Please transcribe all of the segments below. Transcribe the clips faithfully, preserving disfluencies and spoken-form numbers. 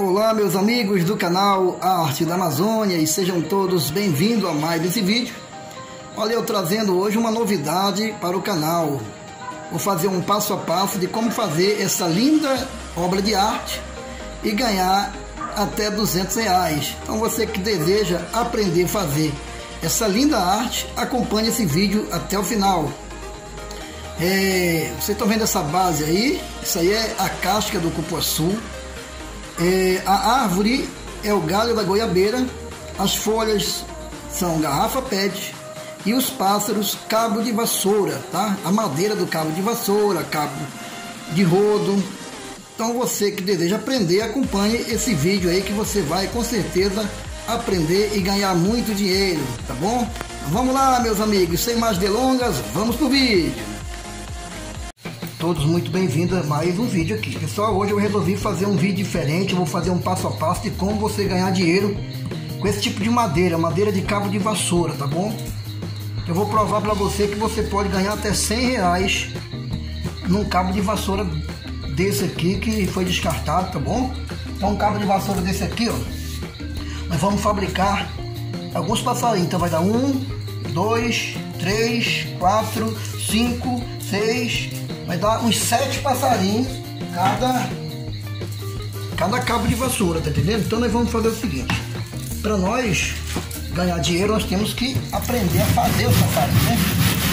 Olá, meus amigos do canal Arte da Amazônia, e sejam todos bem-vindos a mais esse vídeo. Olha, eu trazendo hoje uma novidade para o canal. Vou fazer um passo a passo de como fazer essa linda obra de arte e ganhar até duzentos reais. Então você que deseja aprender a fazer essa linda arte, acompanhe esse vídeo até o final. É, vocês estão vendo essa base aí? Isso aí é a casca do cupuaçu. É, a árvore é o galho da goiabeira, as folhas são garrafa pet e os pássaros cabo de vassoura, tá? A madeira do cabo de vassoura, cabo de rodo. Então você que deseja aprender, acompanhe esse vídeo aí que você vai com certeza aprender e ganhar muito dinheiro, tá bom? Vamos lá, meus amigos, sem mais delongas, vamos pro vídeo. Todos muito bem-vindos a mais um vídeo aqui. Pessoal, hoje eu resolvi fazer um vídeo diferente. Eu vou fazer um passo a passo de como você ganhar dinheiro com esse tipo de madeira, madeira de cabo de vassoura, tá bom? Eu vou provar para você que você pode ganhar até cem reais num cabo de vassoura desse aqui que foi descartado, tá bom? Então um cabo de vassoura desse aqui, ó, nós vamos fabricar alguns passarinhos. Então vai dar um, dois, três, quatro, cinco, seis... vai dar uns sete passarinhos cada, cada cabo de vassoura, tá entendendo? Então nós vamos fazer o seguinte: para nós ganhar dinheiro, nós temos que aprender a fazer os passarinhos, né?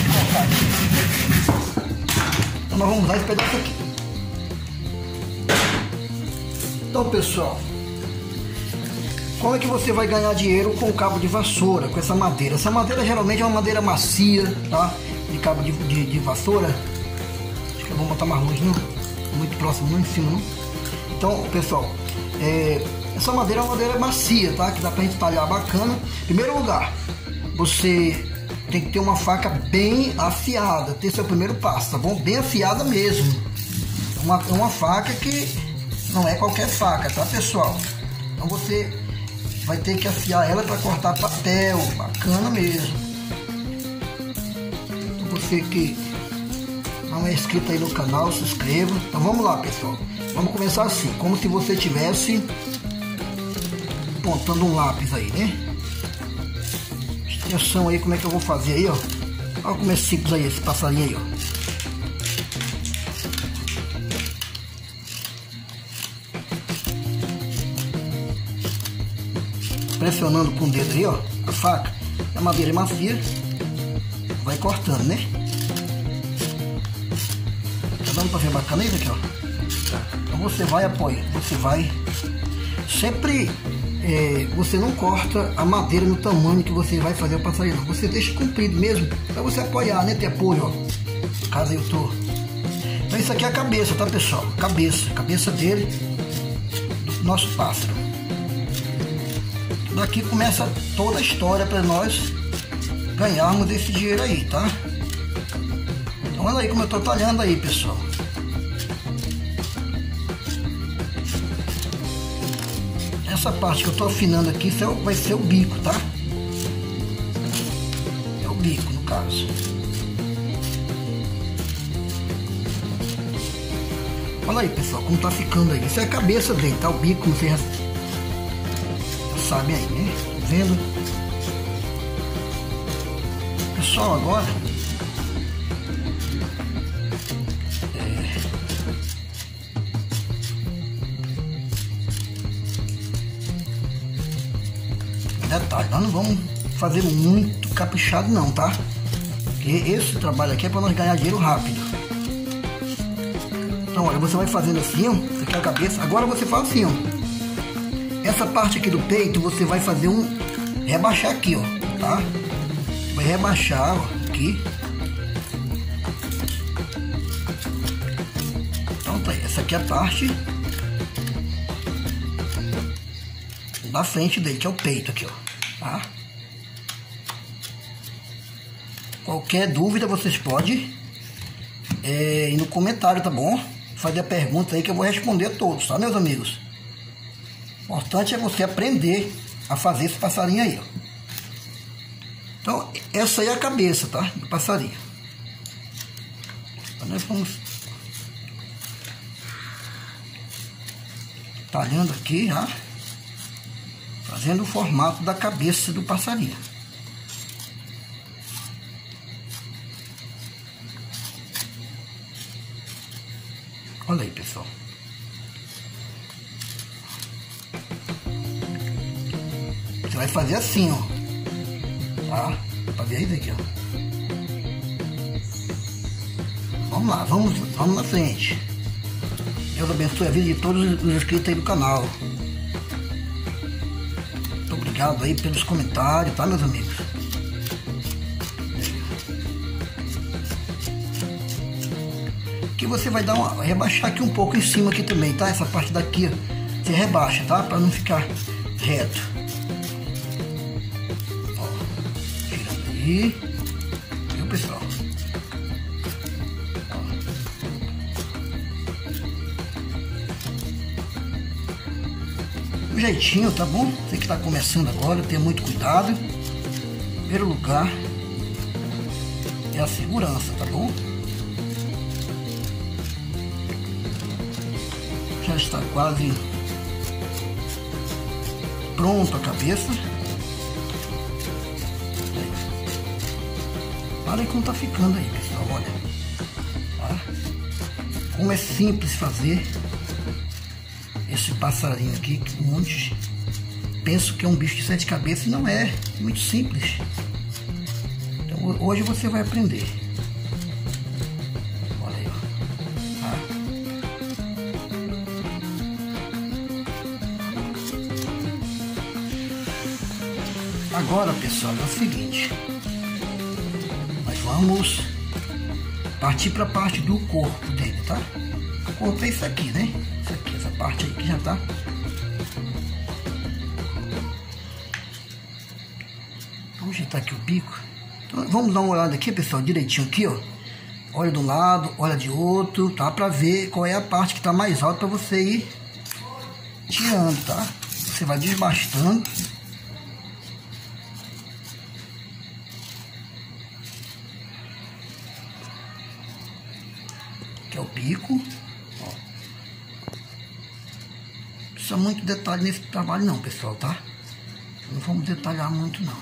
Então nós vamos usar esse pedaço aqui. Então, pessoal, como é que você vai ganhar dinheiro com o cabo de vassoura, com essa madeira? Essa madeira geralmente é uma madeira macia, tá? De cabo de, de, de vassoura. Eu vou botar mais longe, não? Muito próximo, não em cima, não? Então, pessoal, é, essa madeira é uma madeira macia, tá? Que dá pra gente talhar bacana. Em primeiro lugar, você tem que ter uma faca bem afiada. Esse é o primeiro passo, tá bom? Bem afiada mesmo. Uma, uma faca que não é qualquer faca, tá, pessoal? Então você vai ter que afiar ela para cortar papel, bacana mesmo. Então, você que não é inscrito aí no canal, se inscreva. Então vamos lá, pessoal. Vamos começar assim, como se você estivesse apontando um lápis aí, né? Atenção aí, como é que eu vou fazer aí, ó. Olha como é simples aí, esse passarinho aí, ó. Pressionando com o dedo aí, ó, a faca. A madeira é macia, vai cortando, né? Tá dando pra ver bacana isso aqui, ó. Então você vai apoiar, você vai sempre, é, você não corta a madeira no tamanho que você vai fazer o passarinho, não. Você deixa comprido mesmo, pra você apoiar, né? Ter apoio, ó. Caso eu tô. Então isso aqui é a cabeça, tá, pessoal? Cabeça, cabeça dele, do nosso pássaro. Daqui começa toda a história para nós ganharmos desse dinheiro aí, tá? Então olha aí como eu tô talhando aí, pessoal. Essa parte que eu tô afinando aqui vai ser o bico, tá? É o bico, no caso. Olha aí, pessoal, como tá ficando aí. Isso é a cabeça dele, tá? O bico, não sei, sabe aí, né? Tá vendo? Pessoal, agora detalhe, nós não vamos fazer muito caprichado não, tá? Porque esse trabalho aqui é para nós ganhar dinheiro rápido. Então olha, você vai fazendo assim, ó. Isso aqui é a cabeça. Agora você faz assim, ó. Essa parte aqui do peito você vai fazer um rebaixar aqui, ó, tá? Vai rebaixar, ó, aqui. Então tá aí, essa aqui é a parte da frente dele, que é o peito aqui, ó, tá? Qualquer dúvida vocês podem é, ir no comentário, tá bom? Fazer a pergunta aí que eu vou responder a todos, tá, meus amigos? O importante é você aprender a fazer esse passarinho aí, ó. Então, essa aí é a cabeça, tá? Do passarinho. Então, nós vamos talhando aqui já, fazendo o formato da cabeça do passarinho. Olha aí, pessoal. Você vai fazer assim, ó. Tá? Pra ver isso aqui, ó. Vamos lá, vamos, vamos na frente. Deus abençoe a vida de todos os inscritos aí do canal. Muito obrigado aí pelos comentários, tá, meus amigos? Aqui você vai dar uma, rebaixar aqui um pouco em cima aqui também, tá? Essa parte daqui, ó, você rebaixa, tá? Para não ficar reto. Ó, tirando aí, viu, pessoal? Um jeitinho, tá bom? Você que está começando agora, tenha muito cuidado. Em primeiro lugar é a segurança, tá bom? Já está quase pronto a cabeça. Olha como tá ficando aí, pessoal, olha. Tá? Como é simples fazer esse passarinho aqui, que muitos pensam que é um bicho de sete cabeças e não é, é muito simples. Então hoje você vai aprender. Olha aí, ó. Tá? Agora, pessoal, é o seguinte, nós vamos partir para a parte do corpo dele, tá? O corpo é isso aqui, né? Isso aqui, essa parte aí que já tá. Vamos ajeitar aqui o bico. Então, vamos dar uma olhada aqui, pessoal, direitinho aqui, ó. Olha de um lado, olha de outro, tá? Para ver qual é a parte que tá mais alta para você ir tirando, tá? Você vai desbastando. Aqui é o bico. Ó. Não precisa muito detalhe nesse trabalho não, pessoal, tá? Não vamos detalhar muito não.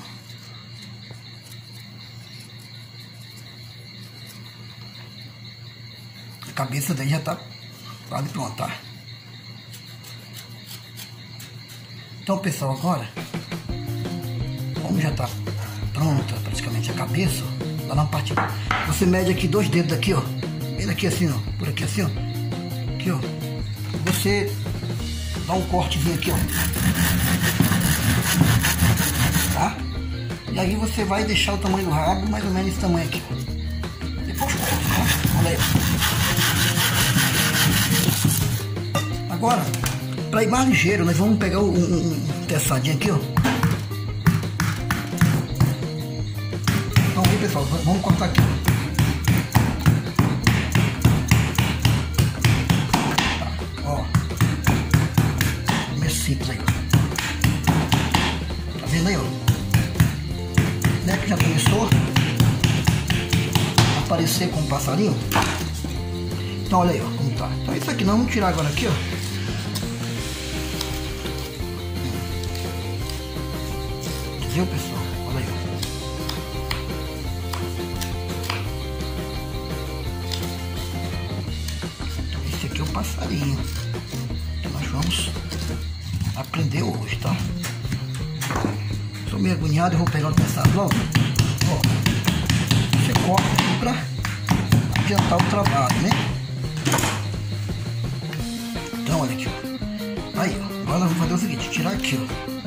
A cabeça daí já tá quase pronta, tá? Então, pessoal, agora, como já tá pronta praticamente a cabeça, ó, lá na parte, você mede aqui dois dedos daqui, ó, bem aqui assim, ó, por aqui assim, ó, aqui, ó, você dá um cortezinho aqui, ó, tá? E aí você vai deixar o tamanho do rabo mais ou menos esse tamanho aqui, ó. Depois corta, tá? Olha aí. Agora, para ir mais ligeiro, nós vamos pegar um, um, um teçadinho aqui, ó. Então aí, pessoal, vamos cortar aqui. Tá, ó. Meio simples aí, ó. Tá vendo aí, ó? Né, que já começou a aparecer com um passarinho. Então olha aí, ó, como tá. Então isso aqui nós vamos tirar agora aqui, ó. Viu, pessoal? Olha aí, ó. Então, esse aqui é o passarinho que nós vamos aprender hoje, tá? Estou meio agoniado, eu vou pegar o teçado logo. Ó, você corta aqui pra adiantar o trabalho, né? Então, olha aqui, ó. Aí, ó. Agora nós vamos fazer o seguinte, tirar aqui, ó.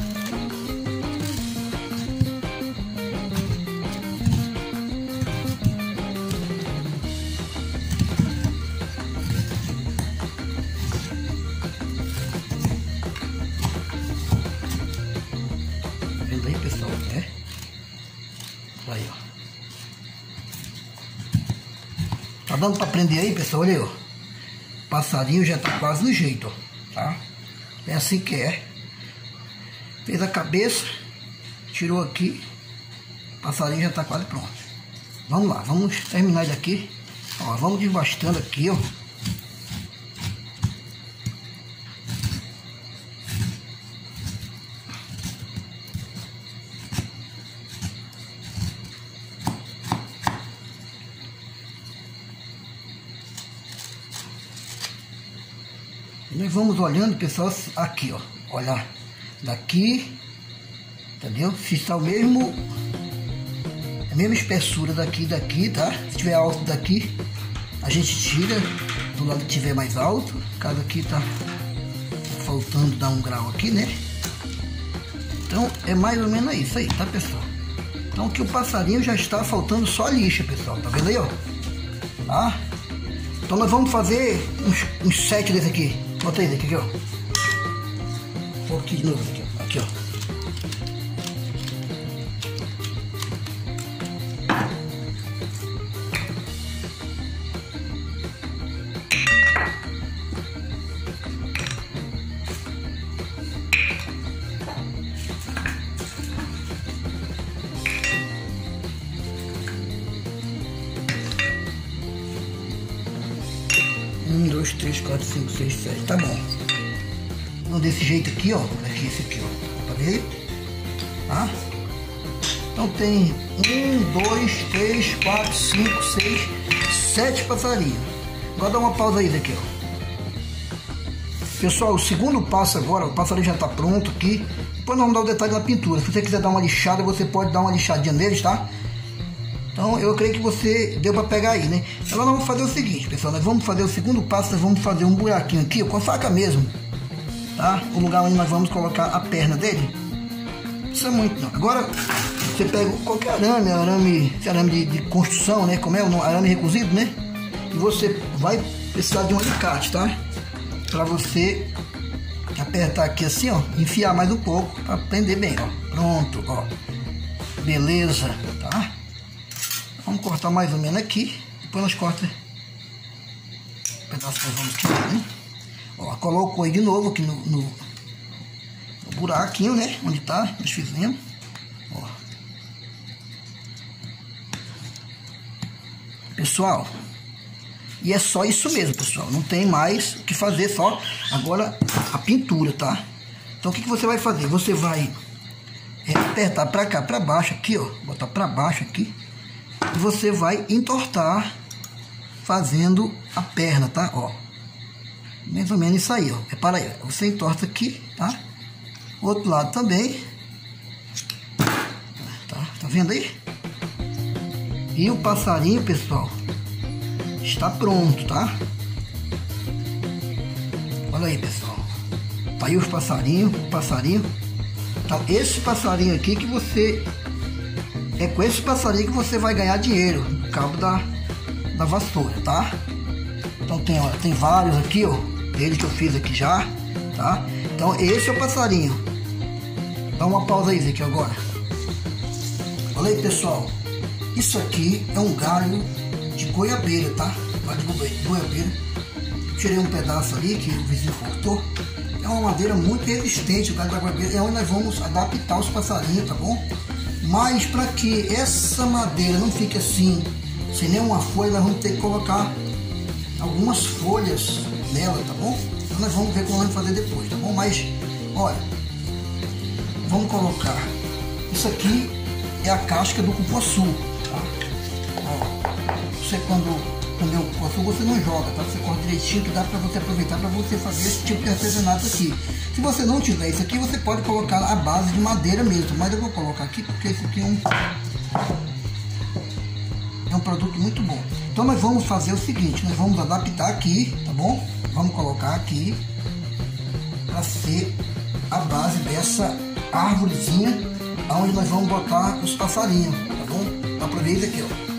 Vendo aí, pessoal? É? Aí, ó. Tá dando pra prender aí, pessoal? Olha aí, ó. O passarinho já tá quase no jeito, ó. Tá? É assim que é. Fez a cabeça, tirou aqui, o passarinho já tá quase pronto. Vamos lá, vamos terminar ele aqui. Ó, vamos desbastando aqui, ó. E nós vamos olhando, pessoal, aqui, ó. Olha, daqui, entendeu? Se está o mesmo, a mesma espessura daqui, daqui, tá? Se tiver alto daqui, a gente tira do lado que tiver mais alto. Caso aqui tá faltando dar um grau aqui, né? Então é mais ou menos isso aí, tá, pessoal? Então aqui o passarinho já está faltando só a lixa, pessoal. Tá vendo aí, ó? Tá? Então nós vamos fazer uns, uns sete desse aqui. Bota aí, daqui, aqui, ó. Um pouquinho de novo aqui, ó. Aqui, ó. Um, dois, três, quatro, cinco, seis, sete. Tá bom. Então, desse jeito aqui, ó. Aqui, esse aqui, ó. Tá vendo? Tá? Então tem um, dois, três, quatro, cinco, seis, sete passarinhos. Agora dá uma pausa aí daqui, ó. Pessoal, o segundo passo agora, o passarinho já tá pronto aqui. Depois nós vamos dar o detalhe da pintura. Se você quiser dar uma lixada, você pode dar uma lixadinha neles, tá? Então eu creio que você deu para pegar aí, né? Agora nós vamos fazer o seguinte, pessoal. Nós vamos fazer o segundo passo, nós vamos fazer um buraquinho aqui, com a faca mesmo, tá? O lugar onde nós vamos colocar a perna dele. Não precisa muito não. Agora você pega qualquer arame, arame, arame de, de construção, né? Como é o arame recozido, né? E você vai precisar de um alicate, tá? Para você apertar aqui assim, ó, enfiar mais um pouco para prender bem, ó. Pronto, ó. Beleza, tá? Vamos cortar mais ou menos aqui. Depois nós cortamos um pedaço que nós vamos tirar, né? Ó, colocou aí de novo aqui no, no, no buraquinho, né? Onde tá, nós fizemos. Ó. Pessoal, e é só isso mesmo, pessoal. Não tem mais o que fazer, só agora a pintura, tá? Então o que, que você vai fazer? Você vai é, apertar pra cá, pra baixo aqui, ó. Botar pra baixo aqui. E você vai entortar fazendo a perna, tá? Ó, mais ou menos isso aí, ó. Repara aí, você entorta aqui, tá? O outro lado também. Tá, tá vendo aí? E o passarinho, pessoal, está pronto, tá? Olha aí, pessoal. Tá aí os passarinhos, o passarinho. Então, esse passarinho aqui que você... É com esse passarinho que você vai ganhar dinheiro no cabo da, da vassoura, tá? Então tem, ó, tem vários aqui, ó. Ele que eu fiz aqui já, tá? Então esse é o passarinho. Dá uma pausa aí, aqui agora. Olha aí, pessoal. Isso aqui é um galho de goiabeira, tá? Galho de goiabeira. Tirei um pedaço ali que o vizinho cortou. É uma madeira muito resistente, o galho da goiabeira. É onde nós vamos adaptar os passarinhos, tá bom? Mas para que essa madeira não fique assim, sem nenhuma folha, nós vamos ter que colocar algumas folhas nela, tá bom? Então nós vamos ver como vamos fazer depois, tá bom? Mas, olha, vamos colocar, isso aqui é a casca do cupuaçu, tá? Ó, você quando comer o cupuaçu, você não joga, tá? Você corta direitinho, que dá para você aproveitar para você fazer esse tipo de artesanato aqui. Se você não tiver isso aqui, você pode colocar a base de madeira mesmo, mas eu vou colocar aqui porque esse aqui é um, é um produto muito bom. Então nós vamos fazer o seguinte, nós vamos adaptar aqui, tá bom? Vamos colocar aqui para ser a base dessa árvorezinha, onde nós vamos botar os passarinhos, tá bom? Dá para ver isso aqui, ó.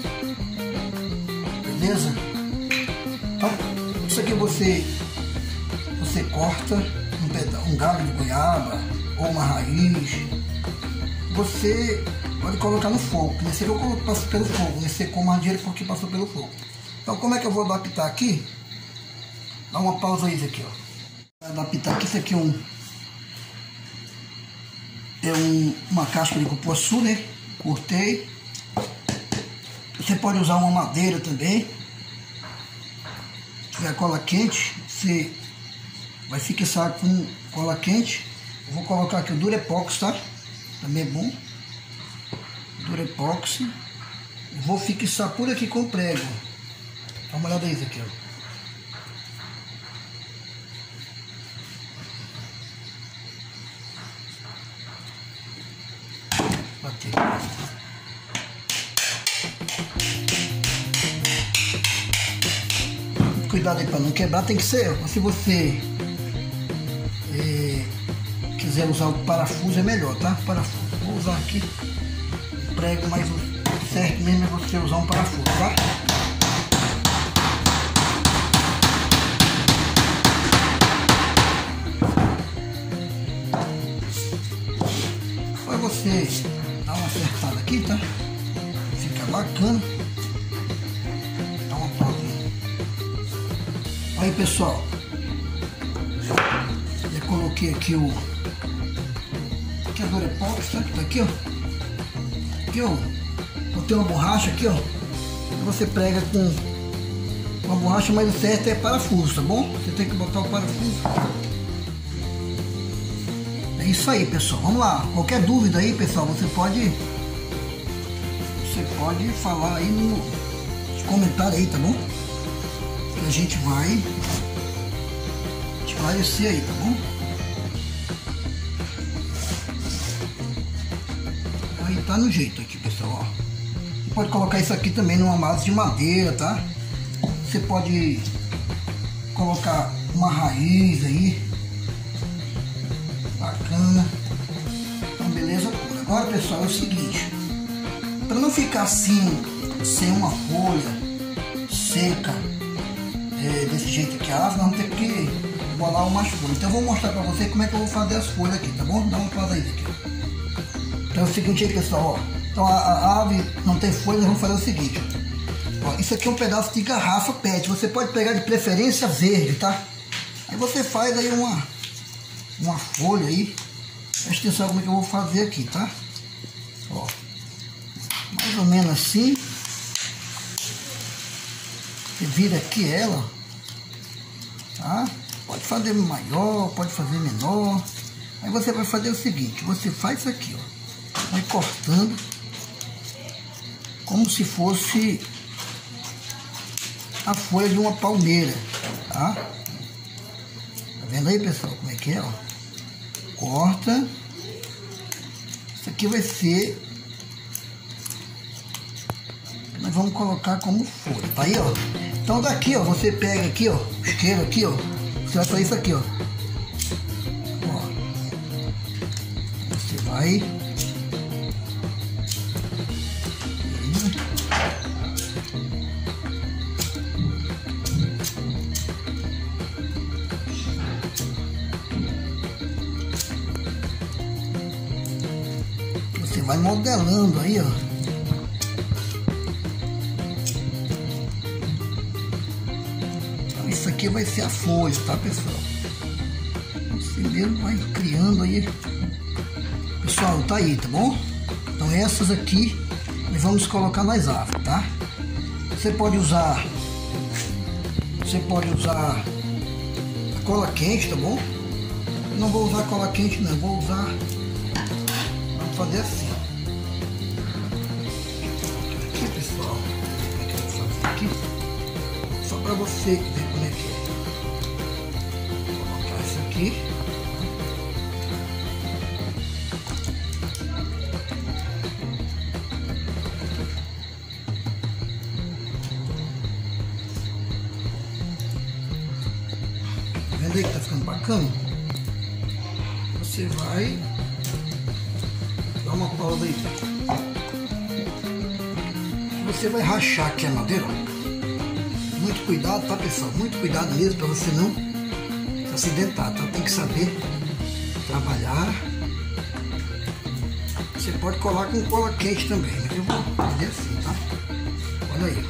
Beleza? Então, isso aqui você, você corta um, pedaço, um galho de goiaba ou uma raiz. Você pode colocar no fogo. Nesse aqui eu passo pelo fogo. Nesse com madeira porque passou pelo fogo. Então, como é que eu vou adaptar aqui? Dá uma pausa aí, aqui, ó. Adaptar aqui, isso aqui é um é um, uma casca de cupuaçu, né? Cortei. Você pode usar uma madeira também. Se tiver cola quente, você vai fixar com cola quente. Eu vou colocar aqui o Durepox, tá? Também é bom. Durepox. Eu vou fixar por aqui com prego. Dá uma olhada aí, aqui, ó. Cuidado aí para não quebrar, tem que ser. Se você é, quiser usar o parafuso é melhor, tá? Parafuso. Vou usar aqui o prego, mas o certo mesmo é você usar um parafuso, tá? Só você dar uma acertada aqui, tá? Fica bacana. Dá uma pausinha. Aí, pessoal, já coloquei aqui o aqui a Durepox, tá? Tá aqui, ó. Aqui, ó. Botei uma borracha aqui, ó. Você prega com uma borracha, mas o certo é parafuso, tá bom? Você tem que botar o parafuso. É isso aí, pessoal. Vamos lá. Qualquer dúvida aí, pessoal, você pode você pode falar aí no comentário aí, tá bom? Que a gente vai esclarecer aí, tá bom? Aí tá no jeito aqui, pessoal, ó. Você pode colocar isso aqui também numa base de madeira, tá? Você pode colocar uma raiz aí. Bacana. Então, beleza? Agora, pessoal, é o seguinte. Para não ficar assim, sem uma folha seca, é, desse jeito aqui, a ave, nós vamos ter que bolar umas folhas. Então eu vou mostrar para você como é que eu vou fazer as folhas aqui, tá bom? Dá uma pausa aí aqui. Então é o seguinte aí, pessoal, ó. Então a, a ave não tem folha, nós vamos fazer o seguinte. Ó, isso aqui é um pedaço de garrafa P E T. Você pode pegar de preferência verde, tá? Aí você faz aí uma, uma folha aí. Presta atenção como é que eu vou fazer aqui, tá? Ó. Mais ou menos assim. Você vira aqui ela, tá? Pode fazer maior, pode fazer menor. Aí você vai fazer o seguinte, você faz isso aqui, ó. Vai cortando como se fosse a folha de uma palmeira, tá? Tá vendo aí, pessoal, como é que é, ó? Corta. Isso aqui vai ser, nós vamos colocar como folha, tá aí, ó. Então daqui, ó, você pega aqui, ó, o isqueiro aqui, ó, você vai fazer isso aqui, ó. Ó. Você vai você vai modelando aí, ó. Isso aqui vai ser a folha, tá, pessoal? Você mesmo vai criando aí. Pessoal, tá aí, tá bom? Então essas aqui nós vamos colocar nas árvores, tá? Você pode usar Você pode usar a cola quente, tá bom? Eu não vou usar cola quente, não. Eu vou usar, vamos fazer assim. Aqui, pessoal, como é que eu vou fazer aqui? Só para você ver como é que é. Vou colocar isso aqui. Tá vendo aí que tá ficando bacana? Você vai dar uma pausa aí. Você vai rachar aqui a madeira, ó. Muito cuidado, tá, pessoal? Muito cuidado mesmo para você não se acidentar, tá? Tem que saber trabalhar. Você pode colar com cola quente também, mas eu vou fazer assim, tá? Olha aí.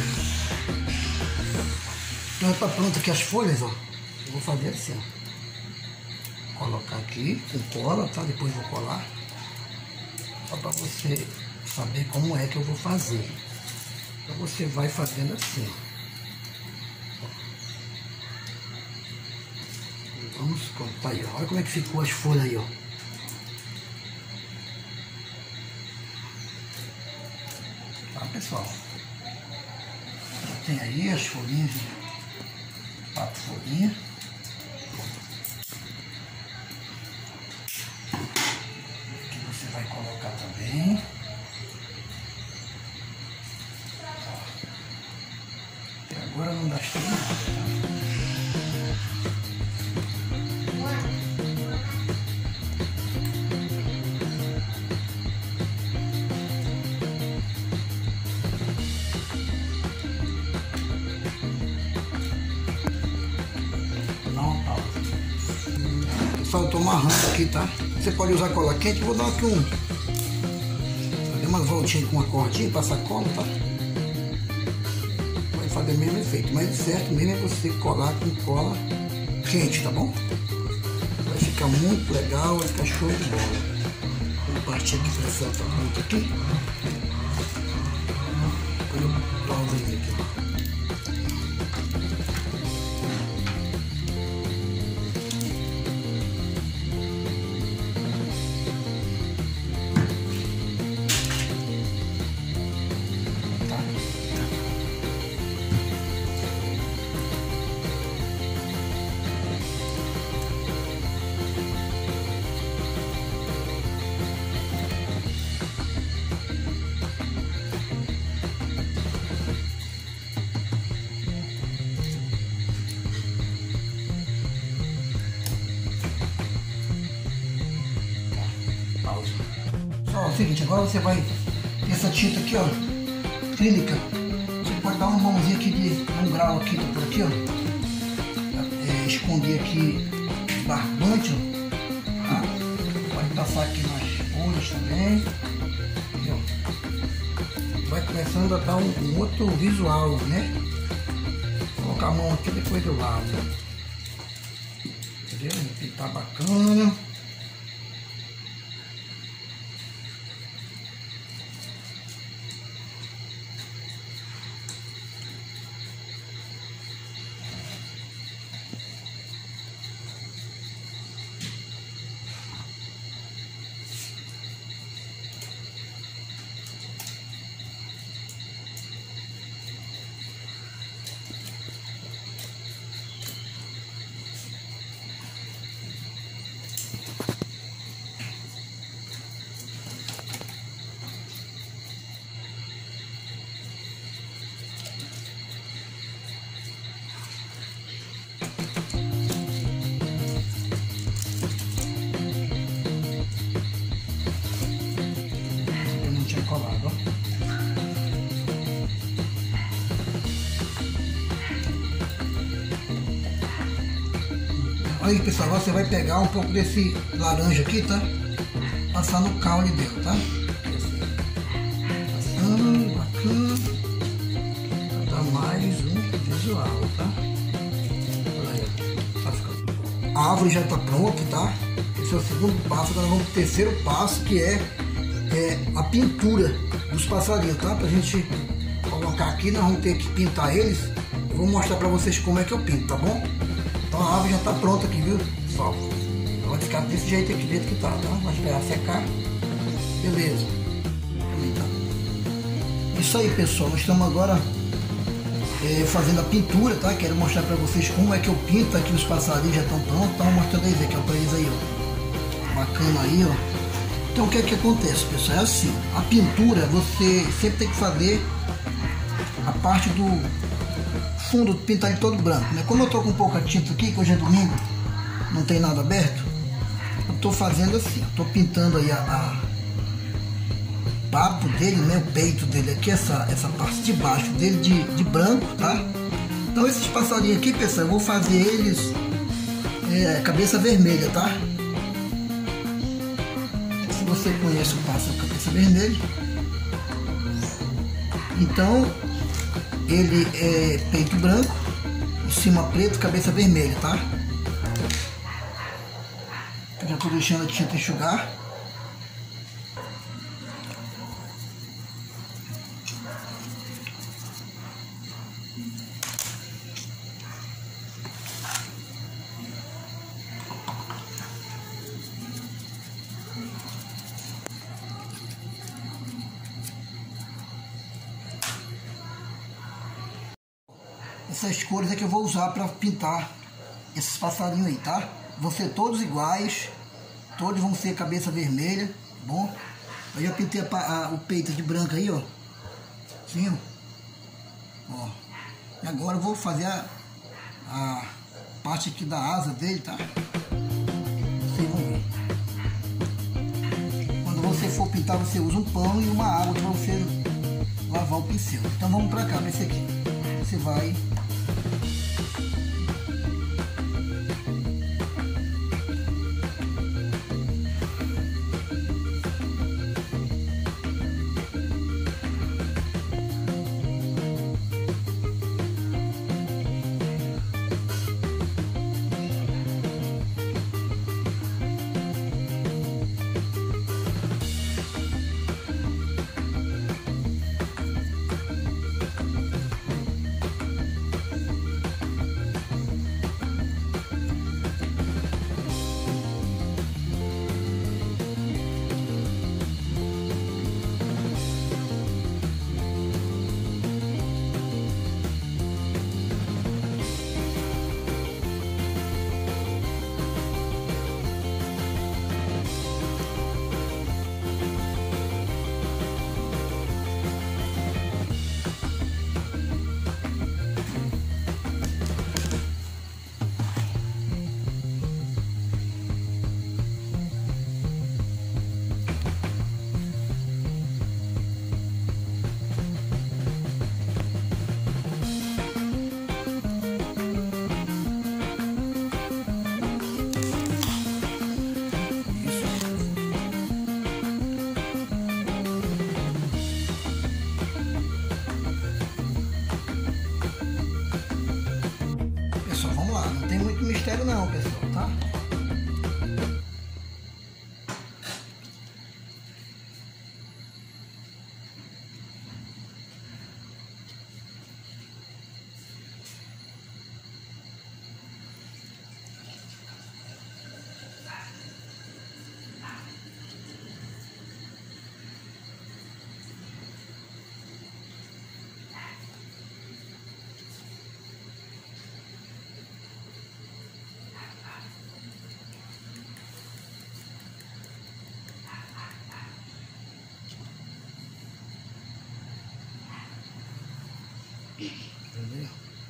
Então já tá pronto aqui as folhas, ó. Eu vou fazer assim, ó. Colocar aqui com cola, tá? Depois vou colar. Só para você saber como é que eu vou fazer. Então você vai fazendo assim, ó. Vamos cortar aí, ó. Olha como é que ficou as folhas aí, ó. Tá, pessoal? Já tem aí as folhinhas, quatro folhinhas. Aqui você vai colocar também. Pessoal, eu tô amarrando aqui, tá? Você pode usar cola quente, vou dar aqui um... Fazer umas voltinhas com uma cordinha pra sacola, tá? Vai fazer o mesmo efeito, mas o certo mesmo é você colar com cola quente, tá bom? Vai ficar muito legal, vai ficar show de bola. Vou partir aqui pra essa outra ponta aqui. Depois eu pauso ele aqui. Ó, é o seguinte, agora você vai, essa tinta aqui, ó, acrílica, você pode dar uma mãozinha aqui de um grau aqui, por aqui, ó, é, esconder aqui o barbante, ó, tá? Pode passar aqui nas folhas também, entendeu? Vai começando a dar um, um outro visual, né? Vou colocar a mão aqui depois do lado, entendeu? Tá bacana. Colado, ó. Aí, pessoal, agora você vai pegar um pouco desse laranja aqui, tá? Passar no caule dele, tá? Passando, bacana. Pra dar mais um visual, tá? Olha aí, tá ficando. A árvore já tá pronta, tá? Esse é o segundo passo. Agora vamos pro terceiro passo, que é É a pintura dos passarinhos, tá? Pra gente colocar aqui, nós vamos ter que pintar eles. Eu vou mostrar pra vocês como é que eu pinto, tá bom? Então a árvore já tá pronta aqui, viu, pessoal? Vai ficar desse jeito aqui, dentro que tá, tá? Vai esperar secar. Beleza. Isso aí, pessoal. Nós estamos agora é, fazendo a pintura, tá? Quero mostrar pra vocês como é que eu pinto. Aqui os passarinhos já estão prontos. Estão mostrando eles aqui, ó, pra eles aí, ó. Bacana aí, ó. Então o que é que acontece, pessoal? É assim, a pintura você sempre tem que fazer a parte do fundo, pintar ele todo branco, né? Como eu tô com pouca tinta aqui, que hoje é domingo, não tem nada aberto, eu tô fazendo assim, eu tô pintando aí a, a papo dele, né? O peito dele aqui, essa, essa parte de baixo dele de, de branco, tá? Então esses passarinhos aqui, pessoal, eu vou fazer eles é, cabeça vermelha, tá? Você conhece o pássaro cabeça vermelha, então ele é peito branco, em cima preto, cabeça vermelha, tá? Eu já estou deixando a tinta enxugar. Essas cores é que eu vou usar para pintar esses passarinhos aí, tá? Vão ser todos iguais, todos vão ser cabeça vermelha, tá bom? Eu já pintei a, a, o peito de branco aí, ó. Assim, ó. Ó. E agora eu vou fazer a, a parte aqui da asa dele, tá? Vocês vão ver. Quando você for pintar, você usa um pano e uma água para você lavar o pincel. Então vamos para cá, para esse aqui. Você vai vendo não, pessoal, tá? Entendeu?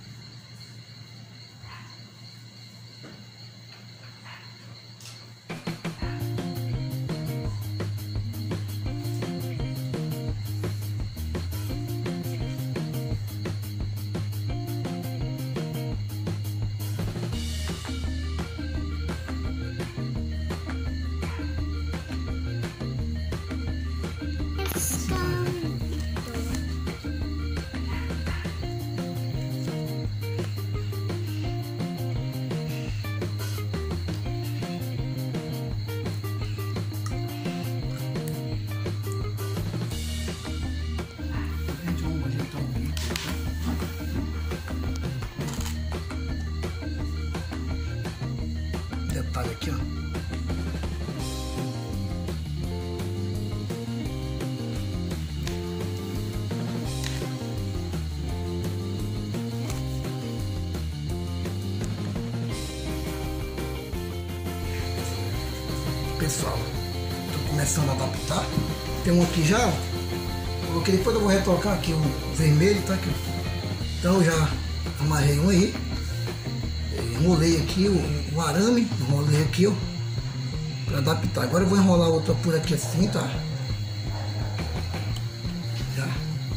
Detalhe aqui, ó. Pessoal, tô começando a adaptar. Tem um aqui já, coloquei, depois eu vou retocar aqui o vermelho, tá aqui. Então já amarrei um aí. Enrolei aqui o, o arame, enrolei aqui, ó, para adaptar. Agora eu vou enrolar outra por aqui assim, tá? Já.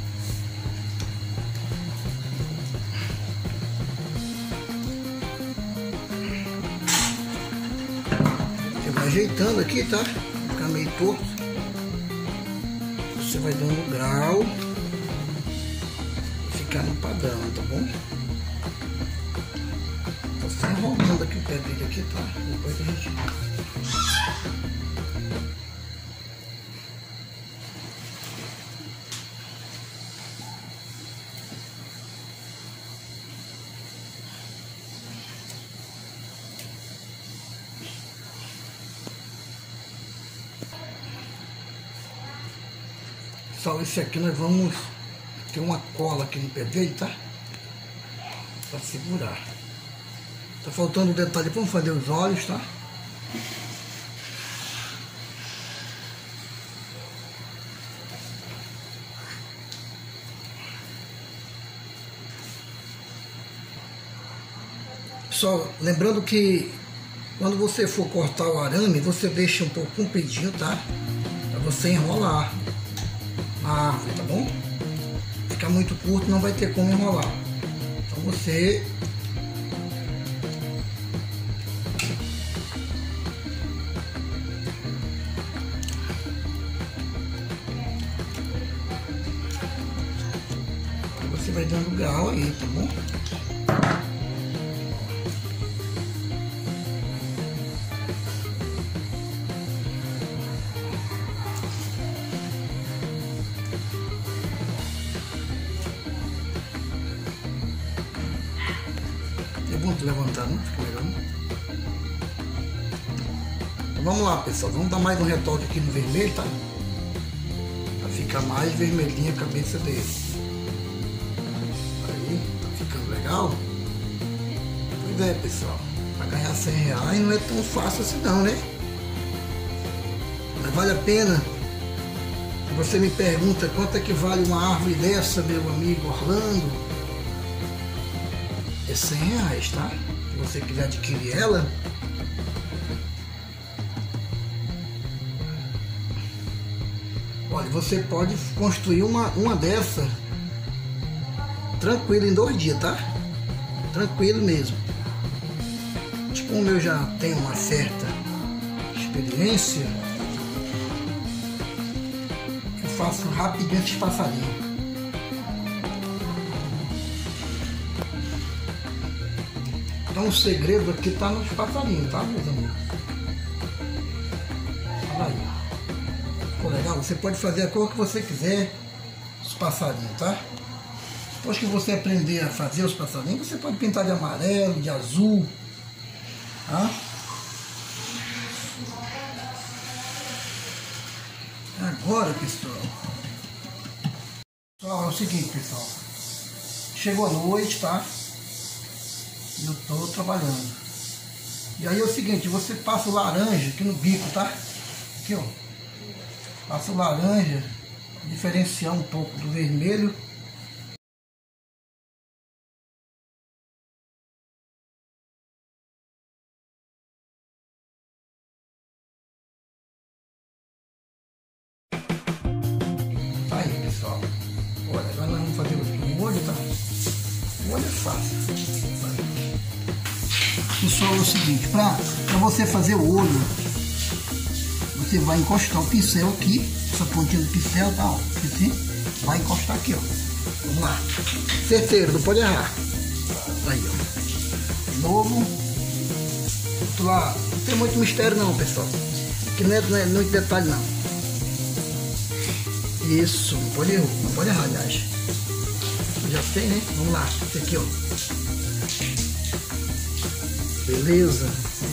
Você vai ajeitando aqui, tá? Ficar meio torto. Você vai dando grau. Ficar no padrão, tá bom? Tá enrolando aqui o pé dele aqui, tá? Depois a gente... Pessoal, esse aqui nós vamos ter uma cola aqui no pé dele, tá? Pra segurar. Tá faltando um detalhe, vamos fazer os olhos, tá? Só lembrando que quando você for cortar o arame, você deixa um pouco compridinho, tá? Pra você enrolar a árvore, tá bom? Ficar muito curto, não vai ter como enrolar. Então você... Você vai dando grau aí, tá bom? É bom te levantar, não? Fica melhor, não? Então vamos lá, pessoal. Vamos dar mais um retoque aqui no vermelho, tá? Pra ficar mais vermelhinha a cabeça dele. Legal? Pois é, pessoal, para ganhar cem reais não é tão fácil assim não, né? Mas vale a pena. Você me pergunta quanto é que vale uma árvore dessa, meu amigo Orlando? É cem reais, tá? Se você quiser adquirir ela, olha, você pode construir uma, uma dessa tranquilo em dois dias, tá? Tranquilo mesmo. Tipo, como eu já tenho uma certa experiência, eu faço rapidinho esses passarinhos. Então o segredo aqui tá nos passarinhos, tá, meus amigos? Olha aí. Ficou legal? Você pode fazer a cor que você quiser, os passarinhos, tá? Depois que você aprender a fazer os passarinhos, você pode pintar de amarelo, de azul, tá? Agora, pessoal, pessoal, é o seguinte, pessoal, chegou a noite, tá? E eu tô trabalhando. E aí é o seguinte, você passa o laranja aqui no bico, tá? Aqui, ó. Passa o laranja, diferenciar um pouco do vermelho. Tá aí, pessoal. Olha, agora nós vamos fazer o olho, tá? O olho é fácil. Pessoal, é o seguinte, para você fazer o olho, você vai encostar o pincel aqui, essa pontinha do pincel, tá, ó, assim, vai encostar aqui, ó. Vamos lá. Certeiro, não pode errar. Aí, ó. De novo. Outro lado. Não tem muito mistério não, pessoal. Aqui não é, não é muito detalhe não. Isso, não pode errar, não pode errar, aliás. Eu já sei, né? Vamos lá. Esse aqui, ó. Beleza.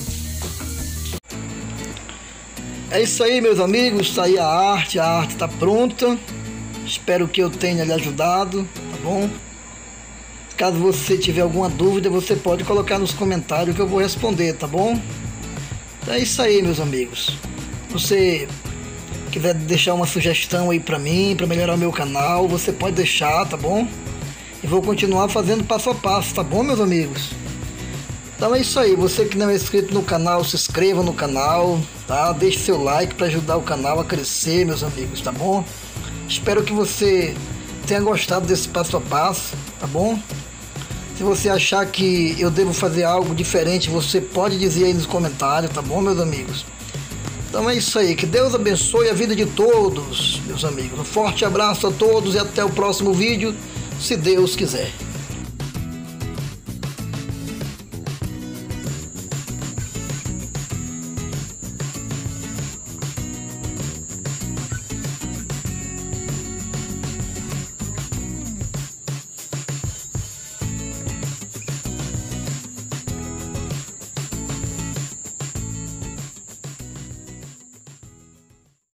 É isso aí, meus amigos. Está aí a arte. A arte está pronta. Espero que eu tenha lhe ajudado, tá bom? Caso você tiver alguma dúvida, você pode colocar nos comentários que eu vou responder, tá bom? É isso aí, meus amigos. Se você quiser deixar uma sugestão aí pra mim, pra melhorar o meu canal, você pode deixar, tá bom? E vou continuar fazendo passo a passo, tá bom, meus amigos? Então é isso aí, você que não é inscrito no canal, se inscreva no canal, tá? Deixe seu like para ajudar o canal a crescer, meus amigos, tá bom? Espero que você tenha gostado desse passo a passo, tá bom? Se você achar que eu devo fazer algo diferente, você pode dizer aí nos comentários, tá bom, meus amigos? Então é isso aí, que Deus abençoe a vida de todos, meus amigos. Um forte abraço a todos e até o próximo vídeo, se Deus quiser.